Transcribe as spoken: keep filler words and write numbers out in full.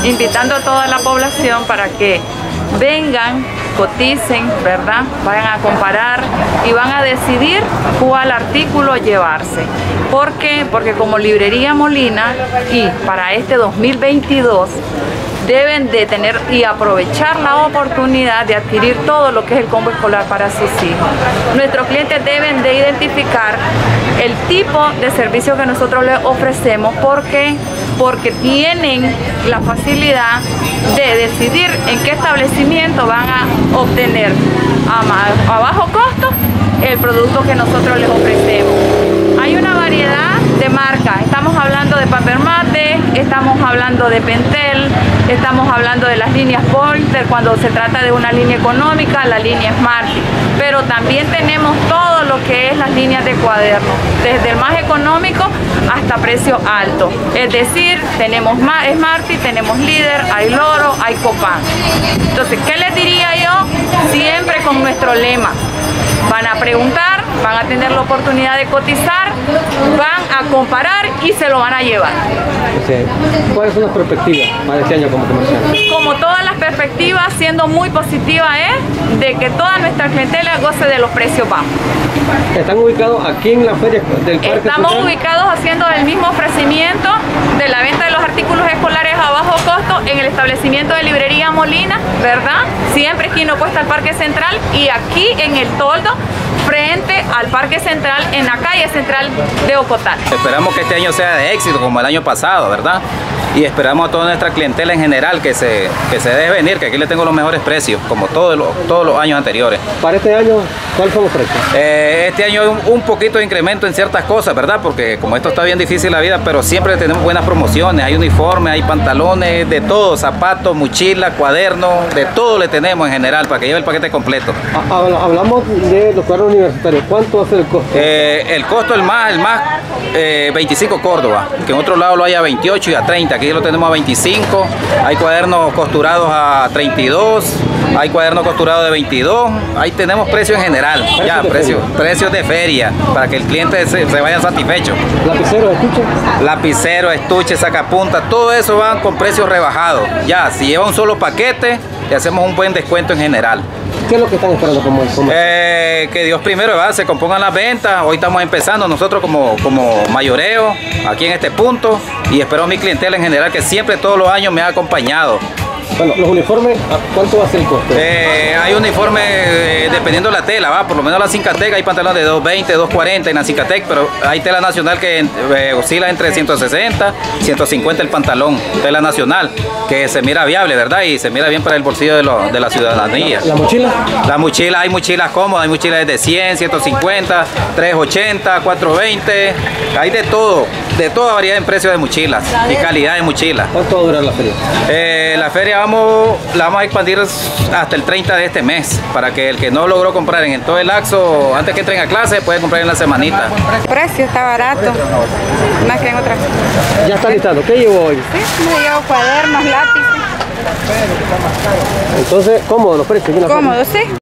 invitando a toda la población para que vengan, coticen, ¿verdad? Vayan a comparar y van a decidir cuál artículo llevarse. ¿Por qué? Porque como Librería Molina y para este dos mil veintidós deben de tener y aprovechar la oportunidad de adquirir todo lo que es el combo escolar para sus hijos. Nuestros clientes deben de identificar el tipo de servicio que nosotros les ofrecemos. ¿Por qué? Porque tienen la facilidad de decidir en qué establecimiento van a obtener a, a bajo costo el producto que nosotros les ofrecemos. Hay una variedad de marcas, estamos hablando de Paper Mate, estamos hablando de Pentel, estamos hablando de las líneas Pointer cuando se trata de una línea económica, la línea Smarty, pero también tenemos todo lo que es las líneas de cuadernos, desde el más económico hasta precio alto, es decir, tenemos Smarty, tenemos Líder, hay Loro, hay Copan. Entonces, ¿qué les diría yo? Siempre con nuestro lema, van a preguntar, van a tener la oportunidad de cotizar, van a comparar y se lo van a llevar. Sí. ¿Cuáles son las perspectivas para este año como comercial? Como todas las perspectivas, siendo muy positiva es de que toda nuestra clientela goce de los precios bajos. ¿Están ubicados aquí en la feria del Parque Estamos Central? ubicados haciendo el mismo ofrecimiento de la venta de los artículos escolares a bajo costo en el establecimiento de Librería Molina, ¿verdad? Siempre esquina opuesta al Parque Central y aquí en el toldo frente al Parque Central en la calle central de Ocotal. Esperamos que este año sea de éxito como el año pasado, ¿verdad? Y esperamos a toda nuestra clientela en general que se, que se deje venir, que aquí le tengo los mejores precios, como todos los, todos los años anteriores. Para este año, ¿cuáles son los precios? Eh, este año hay un, un poquito de incremento en ciertas cosas, ¿verdad? Porque como esto está bien difícil la vida, pero siempre tenemos buenas promociones, hay uniformes, hay pantalones, de todo, zapatos, mochilas, cuadernos, de todo le tenemos en general para que lleve el paquete completo. Hablamos de los cuadernos universitarios, ¿cuánto va a ser el costo? Eh, el costo, el más, el más, eh, veinticinco Córdoba, que en otro lado lo hay a veintiocho y a treinta. Aquí lo tenemos a veinticinco, hay cuadernos costurados a treinta y dos, hay cuadernos costurados de veintidós, ahí tenemos precios en general, ya, precios, precios de feria, para que el cliente se, se vaya satisfecho. ¿Lapicero, estuche? Lapicero, estuche, sacapunta, todo eso van con precios rebajados. Ya, si lleva un solo paquete, le hacemos un buen descuento en general. ¿Qué es lo que están esperando como el comercio? Eh, que Dios primero, ¿verdad? Se compongan las ventas. Hoy estamos empezando nosotros como, como mayoreo aquí en este punto y espero a mi clientela en general que siempre todos los años me ha acompañado. Bueno, los uniformes, ¿cuánto va a ser el costo? Eh, hay uniformes eh, dependiendo de la tela, ¿va? Por lo menos la Cincatec hay pantalones de doscientos veinte, doscientos cuarenta en la Cincatec, pero hay tela nacional que eh, oscila entre ciento sesenta, ciento cincuenta el pantalón, tela nacional, que se mira viable, ¿verdad? Y se mira bien para el bolsillo de, lo, de la ciudadanía. ¿La, la mochila? La mochila, hay mochilas cómodas, hay mochilas de cien, ciento cincuenta, trescientos ochenta, cuatrocientos veinte, hay de todo, de toda variedad en precios de mochilas y calidad de mochilas. ¿Cuánto va a durar la feria? Eh, la feria vamos, la vamos a expandir hasta el treinta de este mes, para que el que no logró comprar en todo el lapso, antes que entren a clase, puede comprar en la semanita. El precio está barato, más que en otras. ¿Ya está listado? ¿Qué llevo hoy? Sí, me llevo cuadernos, lápices. Entonces, cómodo los precios. Cómodo, sí.